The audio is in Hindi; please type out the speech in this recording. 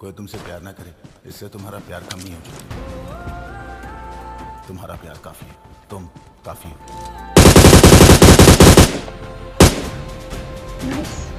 कोई तुमसे प्यार ना करे, इससे तुम्हारा प्यार कम नहीं हो चुका। तुम्हारा प्यार काफी है, तुम काफी हो। Nice.